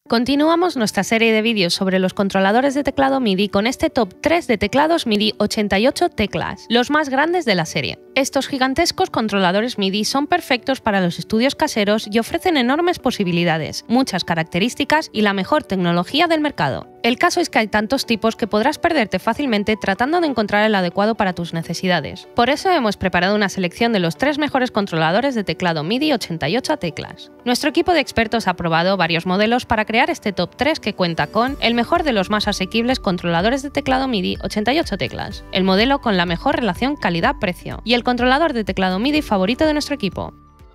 Continuamos nuestra serie de vídeos sobre los controladores de teclado MIDI con este top 3 de teclados MIDI 88 teclas, los más grandes de la serie. Estos gigantescos controladores MIDI son perfectos para los estudios caseros y ofrecen enormes posibilidades, muchas características y la mejor tecnología del mercado. El caso es que hay tantos tipos que podrás perderte fácilmente tratando de encontrar el adecuado para tus necesidades. Por eso hemos preparado una selección de los 3 mejores controladores de teclado MIDI 88 teclas. Nuestro equipo de expertos ha probado varios modelos para crear este top 3 que cuenta con el mejor de los más asequibles controladores de teclado MIDI 88 teclas, el modelo con la mejor relación calidad-precio y el controlador de teclado MIDI favorito de nuestro equipo.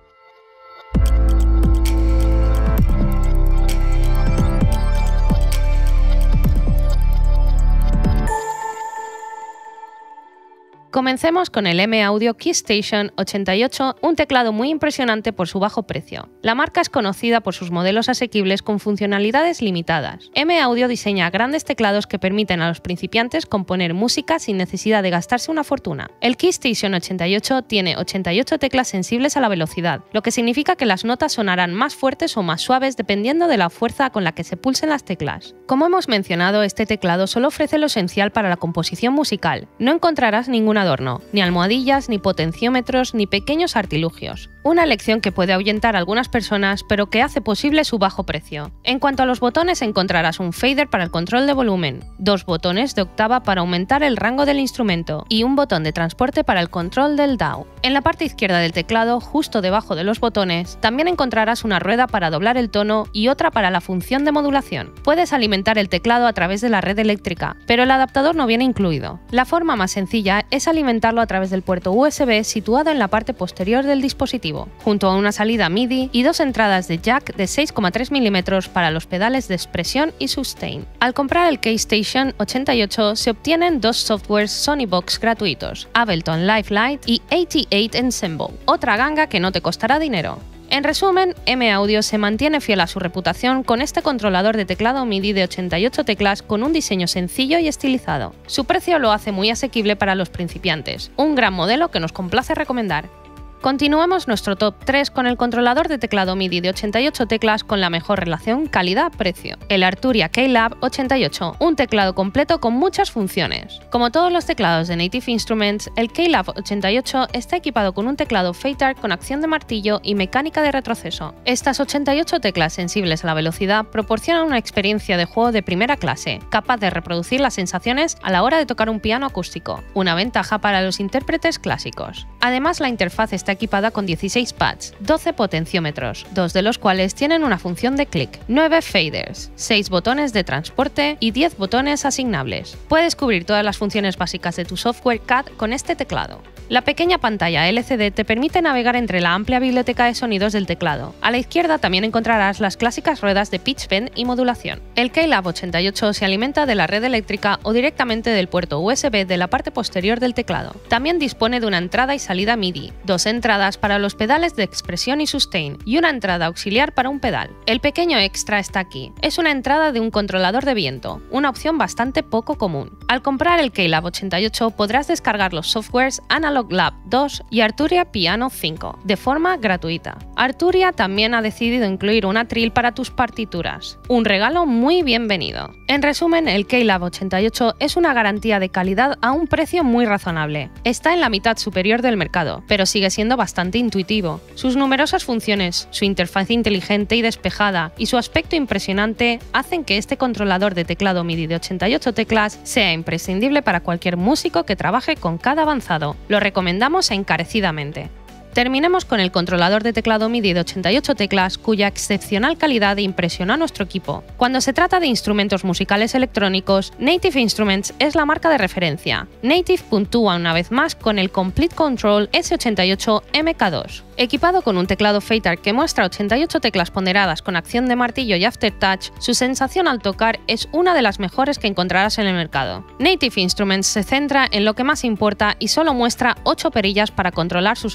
Comencemos con el M-Audio KeyStation 88, un teclado muy impresionante por su bajo precio. La marca es conocida por sus modelos asequibles con funcionalidades limitadas. M-Audio diseña grandes teclados que permiten a los principiantes componer música sin necesidad de gastarse una fortuna. El KeyStation 88 tiene 88 teclas sensibles a la velocidad, lo que significa que las notas sonarán más fuertes o más suaves dependiendo de la fuerza con la que se pulsen las teclas. Como hemos mencionado, este teclado solo ofrece lo esencial para la composición musical. No encontrarás ningún adorno, ni almohadillas, ni potenciómetros, ni pequeños artilugios. Una elección que puede ahuyentar a algunas personas, pero que hace posible su bajo precio. En cuanto a los botones, encontrarás un fader para el control de volumen, 2 botones de octava para aumentar el rango del instrumento y un botón de transporte para el control del DAW. En la parte izquierda del teclado, justo debajo de los botones, también encontrarás una rueda para doblar el tono y otra para la función de modulación. Puedes alimentar el teclado a través de la red eléctrica, pero el adaptador no viene incluido. La forma más sencilla es alimentarlo a través del puerto USB situado en la parte posterior del dispositivo, junto a una salida MIDI y 2 entradas de jack de 6,3 mm para los pedales de expresión y sustain. Al comprar el KeyStation 88 se obtienen 2 softwares Sonybox gratuitos, Ableton Live Lite y 88 Ensemble, otra ganga que no te costará dinero. En resumen, M-Audio se mantiene fiel a su reputación con este controlador de teclado MIDI de 88 teclas con un diseño sencillo y estilizado. Su precio lo hace muy asequible para los principiantes, un gran modelo que nos complace recomendar. Continuamos nuestro top 3 con el controlador de teclado MIDI de 88 teclas con la mejor relación calidad-precio, el Arturia Keylab 88, un teclado completo con muchas funciones. Como todos los teclados de Native Instruments, el Keylab 88 está equipado con un teclado Fader con acción de martillo y mecánica de retroceso. Estas 88 teclas sensibles a la velocidad proporcionan una experiencia de juego de primera clase, capaz de reproducir las sensaciones a la hora de tocar un piano acústico, una ventaja para los intérpretes clásicos. Además, la interfaz está equipada con 16 pads, 12 potenciómetros, 2 de los cuales tienen una función de clic, 9 faders, 6 botones de transporte y 10 botones asignables. Puedes cubrir todas las funciones básicas de tu software CAD con este teclado. La pequeña pantalla LCD te permite navegar entre la amplia biblioteca de sonidos del teclado. A la izquierda también encontrarás las clásicas ruedas de pitch bend y modulación. El Keylab 88 se alimenta de la red eléctrica o directamente del puerto USB de la parte posterior del teclado. También dispone de una entrada y salida MIDI, 2 entradas para los pedales de expresión y sustain y una entrada auxiliar para un pedal. El pequeño extra está aquí. Es una entrada de un controlador de viento, una opción bastante poco común. Al comprar el Keylab 88 podrás descargar los softwares Analog Lab 2 y Arturia Piano 5 de forma gratuita. Arturia también ha decidido incluir una trill para tus partituras, un regalo muy bienvenido. En resumen, el Keylab 88 es una garantía de calidad a un precio muy razonable. Está en la mitad superior del mercado, pero sigue siendo bastante intuitivo. Sus numerosas funciones, su interfaz inteligente y despejada y su aspecto impresionante hacen que este controlador de teclado MIDI de 88 teclas sea imprescindible para cualquier músico que trabaje con CAD avanzado. Lo recomendamos encarecidamente. Terminemos con el controlador de teclado MIDI de 88 teclas cuya excepcional calidad impresionó a nuestro equipo. Cuando se trata de instrumentos musicales electrónicos, Native Instruments es la marca de referencia. Native puntúa una vez más con el Complete Control S88 MK2. Equipado con un teclado Fader que muestra 88 teclas ponderadas con acción de martillo y aftertouch, su sensación al tocar es una de las mejores que encontrarás en el mercado. Native Instruments se centra en lo que más importa y solo muestra 8 perillas para controlar sus ajustes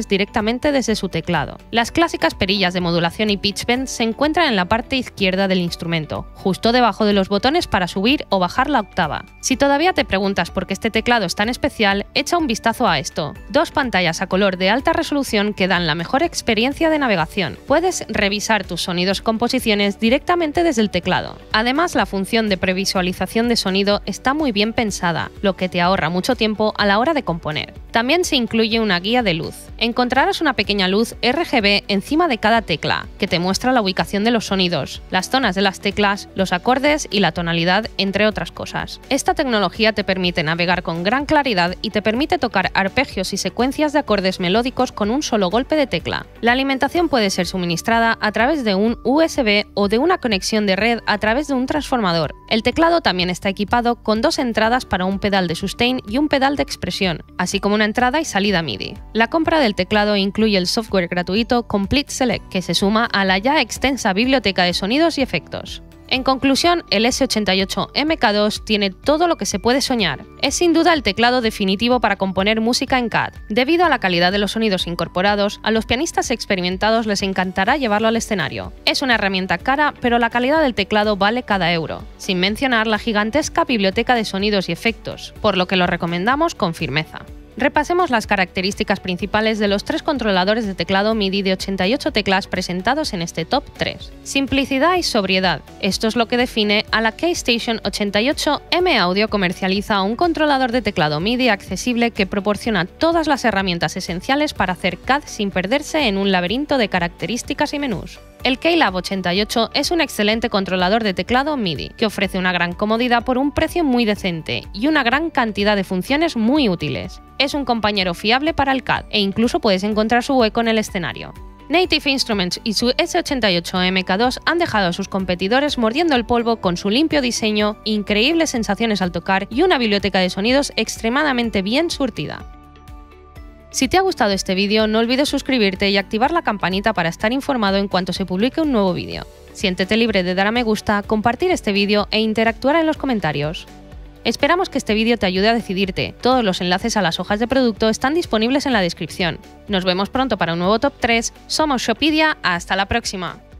accesibles directamente desde su teclado. Las clásicas perillas de modulación y pitch bend se encuentran en la parte izquierda del instrumento, justo debajo de los botones para subir o bajar la octava. Si todavía te preguntas por qué este teclado es tan especial, echa un vistazo a esto. Dos pantallas a color de alta resolución que dan la mejor experiencia de navegación. Puedes revisar tus sonidos y composiciones directamente desde el teclado. Además, la función de previsualización de sonido está muy bien pensada, lo que te ahorra mucho tiempo a la hora de componer. También se incluye una guía de luz. Encontrarás una pequeña luz RGB encima de cada tecla, que te muestra la ubicación de los sonidos, las zonas de las teclas, los acordes y la tonalidad, entre otras cosas. Esta tecnología te permite navegar con gran claridad y te permite tocar arpegios y secuencias de acordes melódicos con un solo golpe de tecla. La alimentación puede ser suministrada a través de un USB o de una conexión de red a través de un transformador. El teclado también está equipado con dos entradas para un pedal de sustain y un pedal de expresión, así como una entrada y salida MIDI. La compra del teclado incluye el software gratuito Complete Select, que se suma a la ya extensa biblioteca de sonidos y efectos. En conclusión, el S88MK2 tiene todo lo que se puede soñar. Es sin duda el teclado definitivo para componer música en CAD. Debido a la calidad de los sonidos incorporados, a los pianistas experimentados les encantará llevarlo al escenario. Es una herramienta cara, pero la calidad del teclado vale cada euro, sin mencionar la gigantesca biblioteca de sonidos y efectos, por lo que lo recomendamos con firmeza. Repasemos las características principales de los tres controladores de teclado MIDI de 88 teclas presentados en este top 3. Simplicidad y sobriedad. Esto es lo que define a la Keystation 88. M-Audio comercializa un controlador de teclado MIDI accesible que proporciona todas las herramientas esenciales para hacer CAD sin perderse en un laberinto de características y menús. El Keylab 88 es un excelente controlador de teclado MIDI, que ofrece una gran comodidad por un precio muy decente y una gran cantidad de funciones muy útiles. Es un compañero fiable para el CAD e incluso puedes encontrar su hueco en el escenario. Native Instruments y su S88MK2 han dejado a sus competidores mordiendo el polvo con su limpio diseño, increíbles sensaciones al tocar y una biblioteca de sonidos extremadamente bien surtida. Si te ha gustado este vídeo, no olvides suscribirte y activar la campanita para estar informado en cuanto se publique un nuevo vídeo. Siéntete libre de dar a me gusta, compartir este vídeo e interactuar en los comentarios. Esperamos que este vídeo te ayude a decidirte. Todos los enlaces a las hojas de producto están disponibles en la descripción. Nos vemos pronto para un nuevo Top 3. Somos Shopedia, hasta la próxima.